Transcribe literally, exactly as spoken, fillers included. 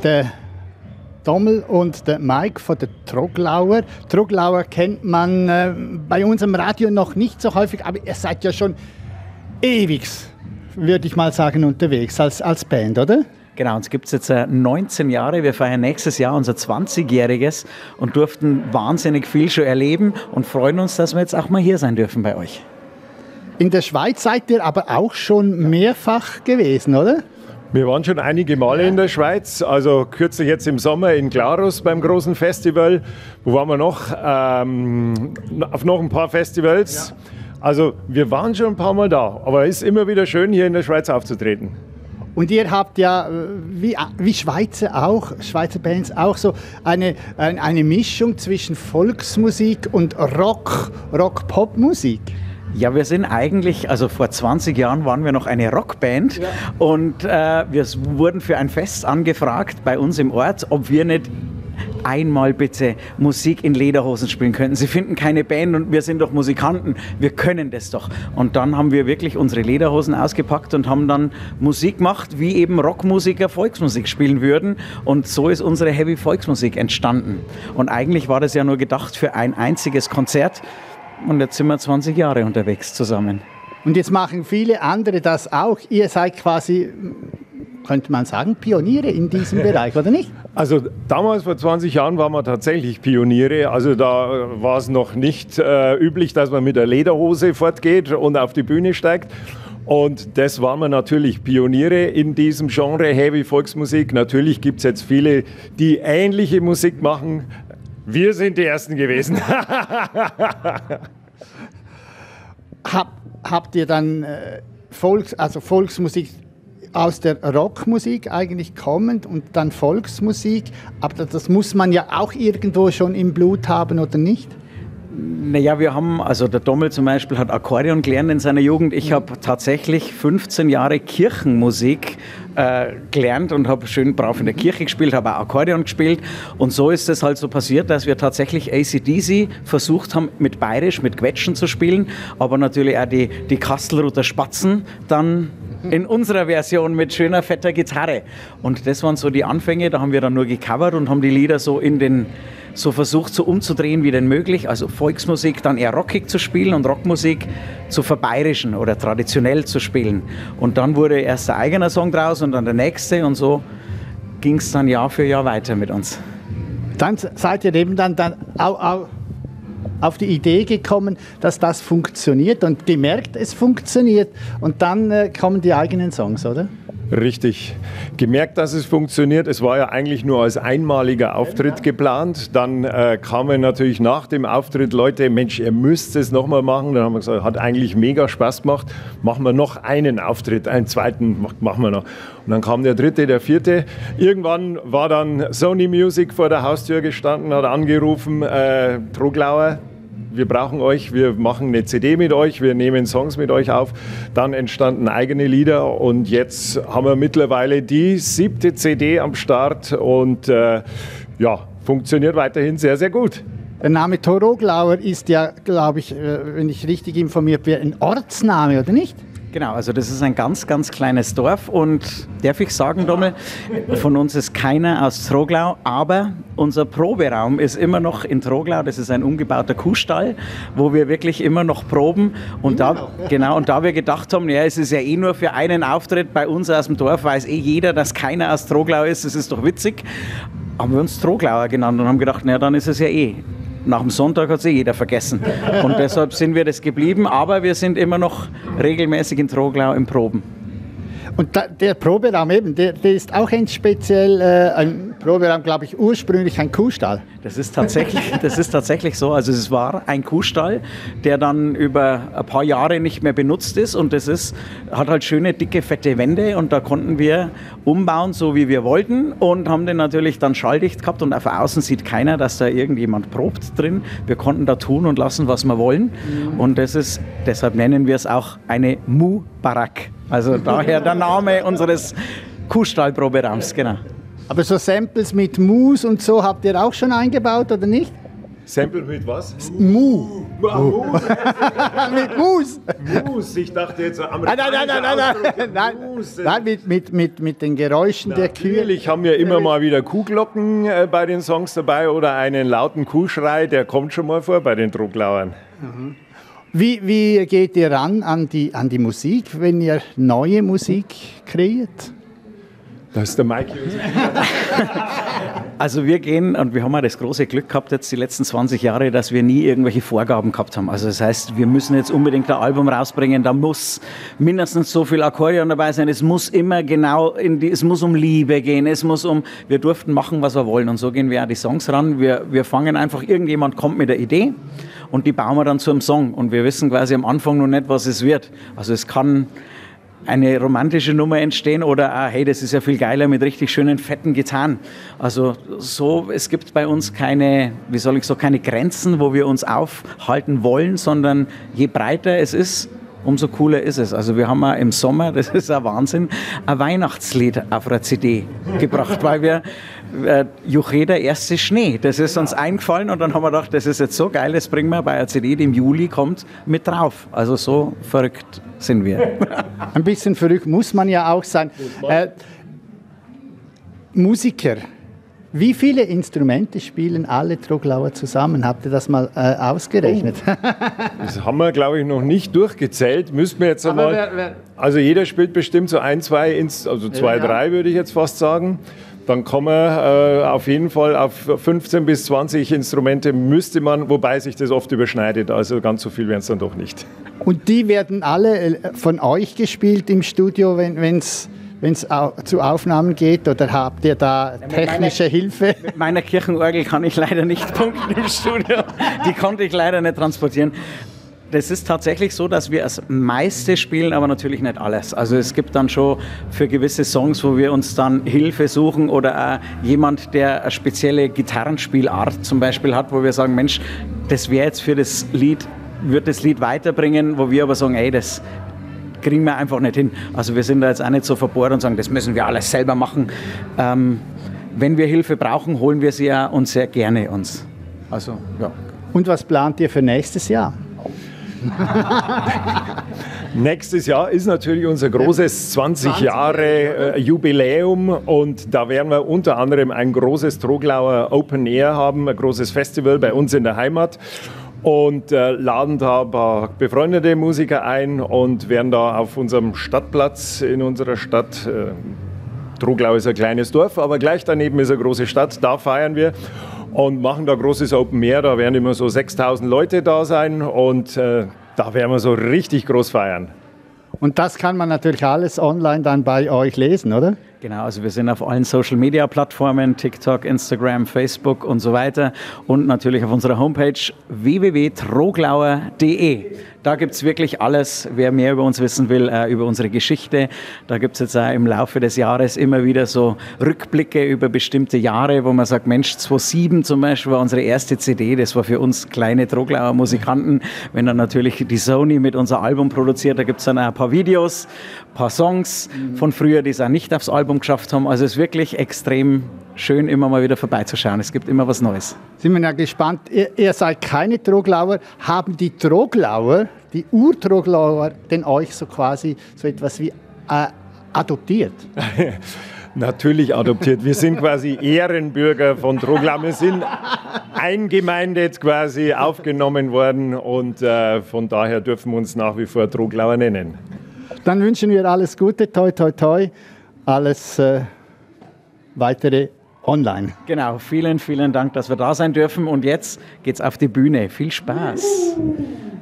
der Dommel und der Mike von der Troglauer. Troglauer kennt man äh, bei unserem Radio noch nicht so häufig, aber ihr seid ja schon ewig, würde ich mal sagen, unterwegs als, als Band, oder? Genau, uns gibt es jetzt äh, neunzehn Jahre. Wir feiern nächstes Jahr unser zwanzigjähriges und durften wahnsinnig viel schon erleben und freuen uns, dass wir jetzt auch mal hier sein dürfen bei euch. In der Schweiz seid ihr aber auch schon mehrfach gewesen, oder? Wir waren schon einige Male in der Schweiz, also kürzlich jetzt im Sommer in Glarus beim großen Festival. Wo waren wir noch? Ähm, auf noch ein paar Festivals. Ja. Also wir waren schon ein paar Mal da, aber es ist immer wieder schön, hier in der Schweiz aufzutreten. Und ihr habt ja, wie, wie Schweizer auch, Schweizer Bands auch so eine, eine Mischung zwischen Volksmusik und Rock, Rock-Pop-Musik. Ja, wir sind eigentlich, also vor zwanzig Jahren waren wir noch eine Rockband, ja. Und äh, wir wurden für ein Fest angefragt bei uns im Ort, ob wir nicht einmal bitte Musik in Lederhosen spielen könnten. Sie finden keine Band und wir sind doch Musikanten, wir können das doch. Und dann haben wir wirklich unsere Lederhosen ausgepackt und haben dann Musik gemacht, wie eben Rockmusiker Volksmusik spielen würden. Und so ist unsere Heavy Volksmusik entstanden. Und eigentlich war das ja nur gedacht für ein einziges Konzert. Und jetzt sind wir zwanzig Jahre unterwegs zusammen. Und jetzt machen viele andere das auch. Ihr seid quasi, könnte man sagen, Pioniere in diesem Bereich, oder nicht? Also damals, vor zwanzig Jahren, waren wir tatsächlich Pioniere. Also da war es noch nicht äh, üblich, dass man mit der Lederhose fortgeht und auf die Bühne steigt. Und das waren wir natürlich Pioniere in diesem Genre Heavy Volksmusik. Natürlich gibt es jetzt viele, die ähnliche Musik machen. Wir sind die Ersten gewesen. Hab, habt ihr dann äh, Volks, also Volksmusik aus der Rockmusik eigentlich kommend und dann Volksmusik? Aber das muss man ja auch irgendwo schon im Blut haben, oder nicht? Naja, wir haben, also der Dommel zum Beispiel hat Akkordeon gelernt in seiner Jugend. Ich habe tatsächlich fünfzehn Jahre Kirchenmusik äh, gelernt und habe schön brav in der Kirche gespielt, habe auch Akkordeon gespielt. Und so ist es halt so passiert, dass wir tatsächlich A C D C versucht haben, mit Bayerisch, mit Quetschen zu spielen, aber natürlich auch die, die Kastelruther Spatzen dann in unserer Version mit schöner, fetter Gitarre. Und das waren so die Anfänge, da haben wir dann nur gecovert und haben die Lieder so in den so versucht, so umzudrehen wie denn möglich. Also Volksmusik dann eher rockig zu spielen und Rockmusik zu verbayerischen oder traditionell zu spielen. Und dann wurde erst der eigene Song draus und dann der nächste und so ging es dann Jahr für Jahr weiter mit uns. Dann seid ihr eben dann, dann au, au, auf die Idee gekommen, dass das funktioniert und gemerkt, es funktioniert. Und dann äh, kommen die eigenen Songs, oder? Richtig. Gemerkt, dass es funktioniert. Es war ja eigentlich nur als einmaliger Auftritt geplant. Dann äh, kamen natürlich nach dem Auftritt Leute, Mensch, ihr müsst es nochmal machen. Dann haben wir gesagt, hat eigentlich mega Spaß gemacht. Machen wir noch einen Auftritt, einen zweiten machen wir noch. Und dann kam der dritte, der vierte. Irgendwann war dann Sony Music vor der Haustür gestanden, hat angerufen, äh, Troglauer, wir brauchen euch, wir machen eine C D mit euch, wir nehmen Songs mit euch auf. Dann entstanden eigene Lieder und jetzt haben wir mittlerweile die siebte C D am Start und äh, ja, funktioniert weiterhin sehr, sehr gut. Der Name Troglauer ist ja, glaube ich, wenn ich richtig informiert bin, ein Ortsname, oder nicht? Genau, also das ist ein ganz, ganz kleines Dorf und darf ich sagen, Dommel, von uns ist keiner aus Troglau, aber unser Proberaum ist immer noch in Troglau, das ist ein umgebauter Kuhstall, wo wir wirklich immer noch proben und da, genau, und da wir gedacht haben, ja, es ist ja eh nur für einen Auftritt, bei uns aus dem Dorf weiß eh jeder, dass keiner aus Troglau ist, das ist doch witzig, haben wir uns Troglauer genannt und haben gedacht, na dann ist es ja eh. Nach dem Sonntag hat es eh jeder vergessen. Und deshalb sind wir das geblieben, aber wir sind immer noch regelmäßig in Troglau im Proben. Und da, der Proberaum eben, der, der ist auch ein speziell, äh, ein Proberaum, glaube ich, ursprünglich ein Kuhstall. Das ist tatsächlich, das ist tatsächlich so. Also es war ein Kuhstall, der dann über ein paar Jahre nicht mehr benutzt ist und das ist, hat halt schöne, dicke, fette Wände und da konnten wir umbauen, so wie wir wollten und haben den natürlich dann schalldicht gehabt und auf außen sieht keiner, dass da irgendjemand probt drin. Wir konnten da tun und lassen, was wir wollen und das ist, deshalb nennen wir es auch eine Mu-Barack. Also daher der Name unseres Kuhstallproberaums, genau. Aber so Samples mit Mus und so habt ihr auch schon eingebaut, oder nicht? Sample mit was? Mu. Mu. Mit Mus. Mus. Ich dachte jetzt Nein, nein, nein, nein, nein, nein, nein, nein mit, mit, mit, mit den Geräuschen der Kühe. Natürlich haben wir immer mal wieder Kuhglocken äh, bei den Songs dabei oder einen lauten Kuhschrei, der kommt schon mal vor bei den Troglauern. Mhm. Wie, wie geht ihr ran an die, an die Musik, wenn ihr neue Musik kreiert? Das ist der Mike. Also wir gehen, und wir haben auch das große Glück gehabt jetzt die letzten zwanzig Jahre, dass wir nie irgendwelche Vorgaben gehabt haben. Also das heißt, wir müssen jetzt unbedingt ein Album rausbringen, da muss mindestens so viel Akkordeon dabei sein, es muss immer genau, in die, es muss um Liebe gehen, es muss um, wir durften machen, was wir wollen, und so gehen wir auch die Songs ran. Wir, wir fangen einfach, irgendjemand kommt mit der Idee und die bauen wir dann zu einem Song, und wir wissen quasi am Anfang noch nicht, was es wird. Also es kann eine romantische Nummer entstehen oder auch, hey, das ist ja viel geiler mit richtig schönen, fetten Gitarren. Also so, es gibt bei uns keine, wie soll ich sagen, keine Grenzen, wo wir uns aufhalten wollen, sondern je breiter es ist, umso cooler ist es. Also wir haben auch im Sommer, das ist ein Wahnsinn, ein Weihnachtslied auf einer C D gebracht, weil wir äh, Juche, der erste Schnee, das ist uns eingefallen, und dann haben wir gedacht, das ist jetzt so geil, das bringen wir bei einer C D, die im Juli kommt, mit drauf. Also so verrückt sind wir. Ein bisschen verrückt muss man ja auch sein. Äh, Musiker, wie viele Instrumente spielen alle Troglauer zusammen? Habt ihr das mal äh, ausgerechnet? Oh. Das haben wir, glaube ich, noch nicht durchgezählt. Müssen wir jetzt einmal. Wer, wer, also jeder spielt bestimmt so ein, zwei, also zwei, ja, drei würde ich jetzt fast sagen. Dann kommen wir äh, auf jeden Fall auf fünfzehn bis zwanzig Instrumente müsste man, wobei sich das oft überschneidet. Also ganz so viel werden es dann doch nicht. Und die werden alle von euch gespielt im Studio, wenn es wenn es zu Aufnahmen geht, oder habt ihr da technische meiner, Hilfe? Mit meiner Kirchenorgel kann ich leider nicht punkten im Studio. Die konnte ich leider nicht transportieren. Das ist tatsächlich so, dass wir das meiste spielen, aber natürlich nicht alles. Also es gibt dann schon für gewisse Songs, wo wir uns dann Hilfe suchen, oder auch jemand, der eine spezielle Gitarrenspielart zum Beispiel hat, wo wir sagen, Mensch, das wäre jetzt für das Lied, wird das Lied weiterbringen, wo wir aber sagen, ey, das kriegen wir einfach nicht hin. Also wir sind da jetzt auch nicht so verbohrt und sagen, das müssen wir alles selber machen. Ähm, wenn wir Hilfe brauchen, holen wir sie ja uns sehr gerne uns. Also, ja. Und was plant ihr für nächstes Jahr? Nächstes Jahr ist natürlich unser großes zwanzig Jahre äh, Jubiläum, und da werden wir unter anderem ein großes Troglauer Open Air haben, ein großes Festival bei uns in der Heimat, und äh, laden da ein paar befreundete Musiker ein und werden da auf unserem Stadtplatz in unserer Stadt, äh, Troglau ist ein kleines Dorf, aber gleich daneben ist eine große Stadt, da feiern wir und machen da großes Open Air. Da werden immer so sechstausend Leute da sein, und äh, da werden wir so richtig groß feiern. Und das kann man natürlich alles online dann bei euch lesen, oder? Genau, also wir sind auf allen Social-Media-Plattformen, TikTok, Instagram, Facebook und so weiter, und natürlich auf unserer Homepage w w w punkt troglauer punkt d e. Da gibt es wirklich alles, wer mehr über uns wissen will, äh, über unsere Geschichte. Da gibt es jetzt auch im Laufe des Jahres immer wieder so Rückblicke über bestimmte Jahre, wo man sagt, Mensch, zweitausendsieben zum Beispiel war unsere erste C D, das war für uns kleine Troglauer Musikanten. Wenn dann natürlich die Sony mit unser Album produziert, da gibt es dann auch ein paar Videos, ein paar Songs von früher, die es auch nicht aufs Album geschafft haben. Also es ist wirklich extrem schön, immer mal wieder vorbeizuschauen. Es gibt immer was Neues. Sind wir ja gespannt. Ihr, ihr seid keine Troglauer. Haben die Troglauer, die Urtroglauer, denn euch so quasi so etwas wie äh, adoptiert? Natürlich adoptiert. Wir sind quasi Ehrenbürger von Troglau. Wir sind eingemeindet quasi aufgenommen worden, und äh, von daher dürfen wir uns nach wie vor Troglauer nennen. Dann wünschen wir alles Gute, toi toi toi, alles äh, weitere online. Genau, vielen, vielen Dank, dass wir da sein dürfen, und jetzt geht's auf die Bühne. Viel Spaß!